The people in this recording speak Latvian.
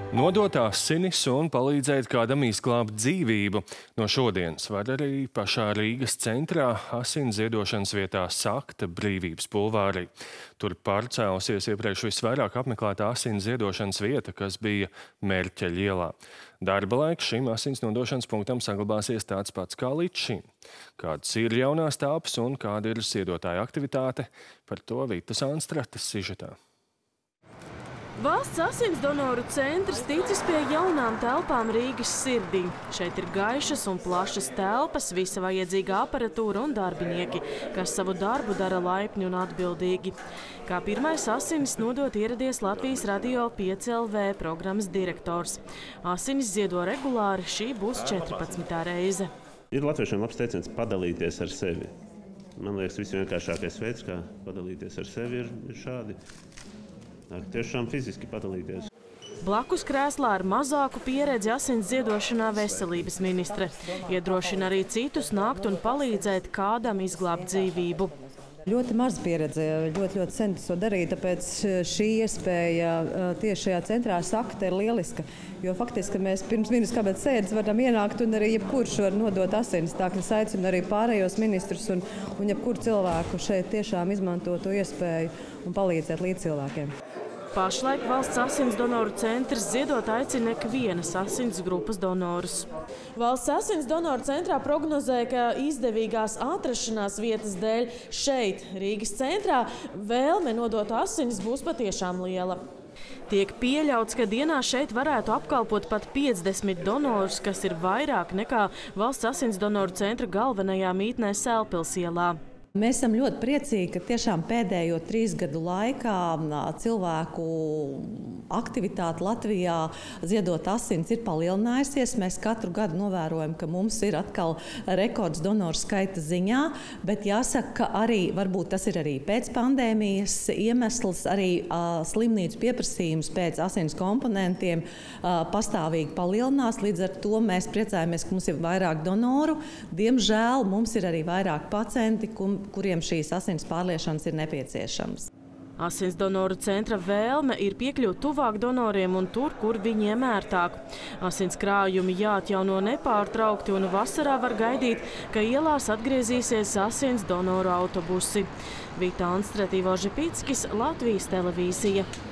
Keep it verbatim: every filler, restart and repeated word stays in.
Nodot asinis un palīdzēt kādam izglābt dzīvību. No šodienas var arī pašā Rīgas centrā asins ziedošanas vietā Sakta Brīvības bulvārī. Tur pārcēlusies iepriekš visvairāk apmeklētā asins ziedošanas vieta, kas bija Mērķeļa ielā. Darba laiks šim asins nodošanas punktam saglabāsies tāds pats kā līdz šim. Kādas ir jaunās telpas un kāda ir ziedotāja aktivitāte, par to Vitas Anstrates sižetā. Valsts asins donoru centrs ticis pie jaunām telpām Rīgas sirdī. Šeit ir gaišas un plašas telpas, visa vajadzīga aparatūra un darbinieki, kas savu darbu dara laipni un atbildīgi. Kā pirmais asinis nodot ieradies Latvijas radio pieci L V programmas direktors. Asinis ziedo regulāri, šī būs četrpadsmitā reize. Ir latviešiem labs teiciens padalīties ar sevi. Man liekas, visvienkāršākais veids, kā padalīties ar sevi, ir, ir šādi. Tiešām fiziski padalīties. Blakus krēslā ar mazāku pieredzi asins ziedošanā veselības ministre. Iedrošina arī citus nākt un palīdzēt kādam izglābt dzīvību. Ļoti maz pieredze, ļoti, ļoti centis to darīt, tāpēc šī iespēja tieši šajā centrā Sakta ir lieliska. Jo faktiski mēs pirms ministru kabineta sēdes varam ienākt un arī jebkurš var nodot asinis. Tā, ka es aicinu arī pārējos ministrus un, un jebkuru cilvēku šeit tiešām izmantot to iespēju un palīdzēt līdz cilvēkiem. Pašlaik Valsts asins donoru centrs ziedot aicina ikvienas asins grupas donorus. Valsts asins donoru centrā prognozē, ka izdevīgās atrašanās vietas dēļ šeit, Rīgas centrā, vēlme nodot asinis būs patiešām liela. Tiek pieļauts, ka dienā šeit varētu apkalpot pat piecdesmit donorus, kas ir vairāk nekā Valsts asins donoru centra galvenajā mītnē Sēlpils ielā. Mēs esam ļoti priecīgi, ka tiešām pēdējo trīs gadu laikā cilvēku aktivitāte Latvijā ziedot asins ir palielinājusies. Mēs katru gadu novērojam, ka mums ir atkal rekords donoru skaita ziņā, bet jāsaka, ka arī, varbūt tas ir arī pēc pandēmijas iemesls, arī uh, slimnīcu pieprasījums pēc asins komponentiem uh, pastāvīgi palielinās. Līdz ar to mēs priecājamies, ka mums ir vairāk donoru. Diemžēl mums ir arī vairāk pacienti, kuriem šīs asins pārliešanas ir nepieciešamas. Asins donoru centra vēlme ir piekļūt tuvāk donoriem un tur, kur viņiem ērtāk. Asins krājumi jāatjauno nepārtraukti un vasarā var gaidīt, ka ielās atgriezīsies asins donoru autobusi. Vita Anstrate, Ivo Žepickis, Latvijas televīzija.